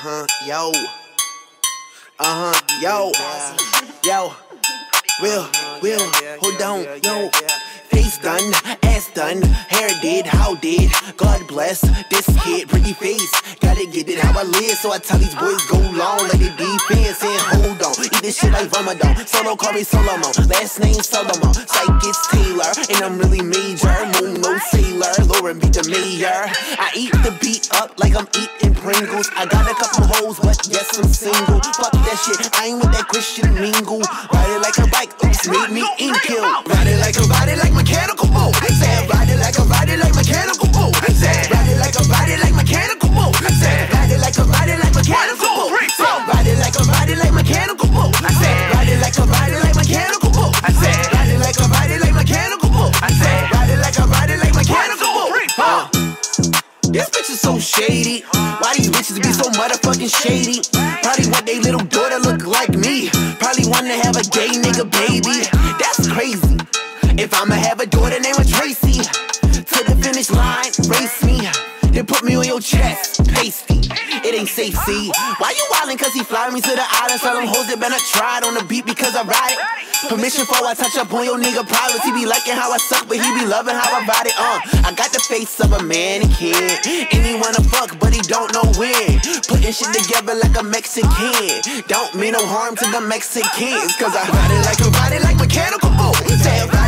Yo. Yo. Will, hold on, yo. Face done, ass done, hair did, how did? God bless this kid, pretty face. Gotta get it how I live, so I tell these boys go long, let it defense and hold on. Eat this shit like Ramadan. Solo call me Solomon, last name Solomon. Psych it's Taylor, and I'm really major. Moon no sailor, Lauren beat the mayor. I eat the beat up like I'm eating Pringles. I got a couple hoes, but yes I'm single. Fuck that shit, I ain't with that Christian mingle. Ride it like a bike, oops, made me inkill. Ride it like mechanical bull. I said, ride it like mechanical bull. I said, ride it like mechanical bull. I said, ride it like mechanical bull. Ride it like mechanical bull. I said, ride it like mechanical bull. I said, ride it like mechanical bull. I said, ride it like mechanical bull. This bitch is so shady. Why these bitches be so motherfucking shady? Probably want they little daughter look like me. Probably want to have a gay nigga baby. That's crazy. If I'ma have a daughter named Tracy, to the finish line, race me. Then put me on your chest, pasty. It ain't safe, see. Why you wildin'? Cause he fly me to the island. Tell them hoes that better try it on the beat because I ride it. Permission for I touch up on your nigga privates. He be liking how I suck, but he be loving how I ride it. I got the face of a mannequin. And he wanna fuck, but he don't know when. Putting shit together like a Mexican. Don't mean no harm to the Mexicans. Cause I ride it like mechanical bull. Say